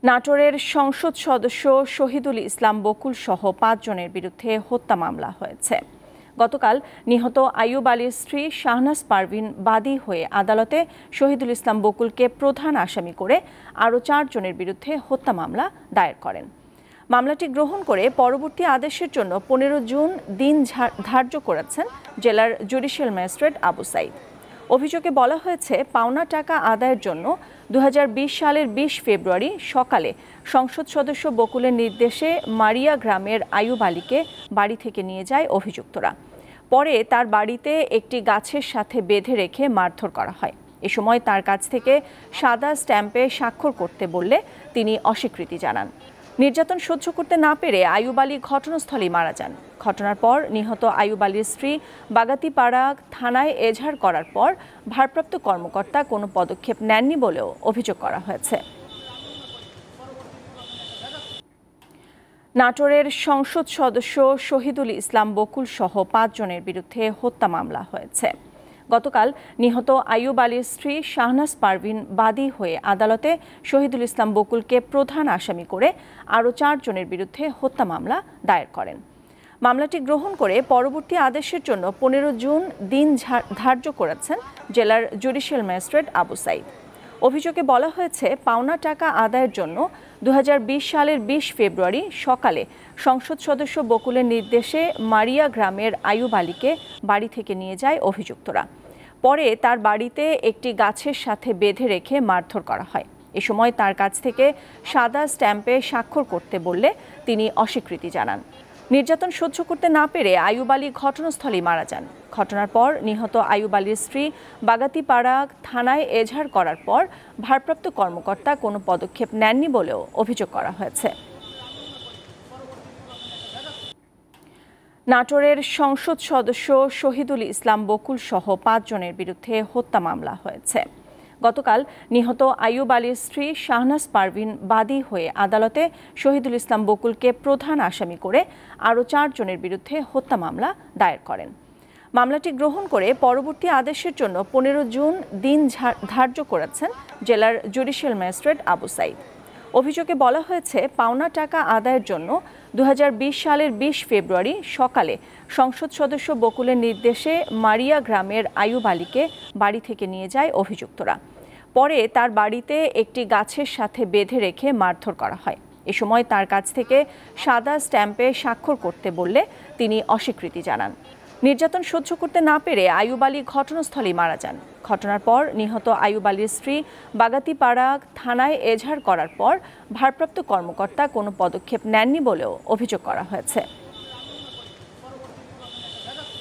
নাটোরের সংসদ সদস্য শহীদুল ইসলাম বকুল সহ ৫ জনের বিরুদ্ধে হত্যা মামলা হয়েছে। গতকাল নিহত আইয়ুব আলীর স্ত্রী শাহনাজ পারভিন বাদী হয়ে আদালতে শহীদুল ইসলাম বকুলকে প্রধান আসামি করে আরও ৪ জনের বিরুদ্ধে হত্যা মামলা দায়ের করেন। মামলাটি গ্রহণ করে পরবর্তী আদেশের জন্য ১৫ জুন দিন ধার্য করেছেন জেলার জুডিশিয়াল ম্যাজিস্ট্রেট আবু সাইদ। অভিযোগে বলা হয়েছে, পাওনা টাকা আদায়ের জন্য ২০২০ সালের ২০ ফেব্রুয়ারি সকালে সংসদ সদস্য বকুলের নির্দেশে মারিয়া গ্রামের আইয়ুব আলীকে বাড়ি থেকে নিয়ে যায় অভিযুক্তরা। পরে তার বাড়িতে একটি গাছের সাথে বেঁধে রেখে মারধর করা হয়। এ সময় তার কাছ থেকে সাদা স্ট্যাম্পে স্বাক্ষর করতে বললে তিনি অস্বীকৃতি জানান। নির্যাতন সহ্য করতে না পেরে আইয়ুব আলী ঘটনাস্থলেই মারা যান। ঘটনার পর নিহত আইয়ুব আলীর স্ত্রী বাগাতিপাড়া থানায় এজাহার করার পর ভারপ্রাপ্ত কর্মকর্তা কোনো পদক্ষেপ নেননি বলেও অভিযোগ করা হয়েছে। নাটোরের সংসদ সদস্য শহীদুল ইসলাম বকুল সহ ৫ জনের বিরুদ্ধে হত্যা মামলা হয়েছে। গতকাল নিহত আইয়ুব আলীর স্ত্রী শাহনাজ পারভিন বাদী হয়ে আদালতে শহীদুল ইসলাম বকুলকে প্রধান আসামি করে আরও ৪ জনের বিরুদ্ধে হত্যা মামলা দায়ের করেন। মামলাটি গ্রহণ করে পরবর্তী আদেশের জন্য ১৫ জুন দিন ধার্য করেছেন জেলার জুডিশিয়াল ম্যাজিস্ট্রেট আবু সাইদ। অভিযোগে বলা হয়েছে, পাওনা টাকা আদায়ের জন্য ২০২০ সালের ২০ ফেব্রুয়ারি সকালে সংসদ সদস্য বকুলের নির্দেশে মারিয়া গ্রামের আইয়ুব আলীকে বাড়ি থেকে নিয়ে যায় অভিযুক্তরা। পরে তার বাড়িতে একটি গাছের সাথে বেঁধে রেখে মারধর করা হয়। এ সময় তার কাছ থেকে সাদা স্ট্যাম্পে স্বাক্ষর করতে বললে তিনি অস্বীকৃতি জানান। নির্যাতন সহ্য করতে না পেরে আইয়ুব আলী ঘটনাস্থলেই মারা যান। ঘটনার পর নিহত আইয়ুব আলীর স্ত্রী বাগাতিপাড়া থানায় এজাহার করার পর ভারপ্রাপ্ত কর্মকর্তা কোনো পদক্ষেপ নেননি বলেও অভিযোগ করা হয়েছে। নাটোরের সংসদ সদস্য শহীদুল ইসলাম বকুল সহ ৫ জনের বিরুদ্ধে হত্যা মামলা হয়েছে। গতকাল নিহত আইয়ুব আলীর স্ত্রী শাহনাজ পারভিন বাদী হয়ে আদালতে শহীদুল ইসলাম বকুলকে প্রধান আসামি করে আরও ৪ জনের বিরুদ্ধে হত্যা মামলা দায়ের করেন। মামলাটি গ্রহণ করে পরবর্তী আদেশের জন্য ১৫ জুন দিন ধার্য করেছেন জেলার জুডিশিয়াল ম্যাজিস্ট্রেট আবু সাইদ। অভিযোগে বলা হয়েছে, পাওনা টাকা আদায়ের জন্য ২০২০ সালের ২০ ফেব্রুয়ারি সকালে সংসদ সদস্য বকুলের নির্দেশে মারিয়া গ্রামের আইয়ুব আলীকে বাড়ি থেকে নিয়ে যায় অভিযুক্তরা। পরে তার বাড়িতে একটি গাছের সাথে বেঁধে রেখে মারধর করা হয়। এ সময় তার কাছ থেকে সাদা স্ট্যাম্পে স্বাক্ষর করতে বললে তিনি অস্বীকৃতি জানান। নির্যাতন সহ্য করতে না পেরে আইয়ুব আলী ঘটনাস্থলেই মারা যান। ঘটনার পর নিহত আইয়ুব আলীর স্ত্রী বাগাতিপাড়া থানায় এজাহার করার পর ভারপ্রাপ্ত কর্মকর্তা কোনো পদক্ষেপ নেননি বলেও অভিযোগ করা হয়েছে।